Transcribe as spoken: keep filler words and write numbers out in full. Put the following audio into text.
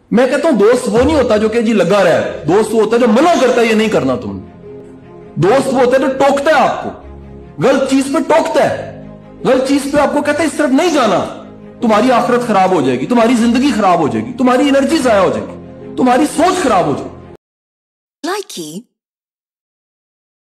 मैं कहता हूं दोस्त वो नहीं होता जो कि जी लगा रहा है, दोस्त वो होता है जो मना करता है ये नहीं करना तुमने। दोस्त वो होता है जो टोकता है आपको, गलत चीज पे टोकता है, गलत चीज पे आपको कहता है इस तरफ नहीं जाना, तुम्हारी आखिरत खराब हो जाएगी, तुम्हारी जिंदगी खराब हो जाएगी, तुम्हारी एनर्जी जाया हो जाएगी, तुम्हारी सोच खराब हो जाएगी। Likey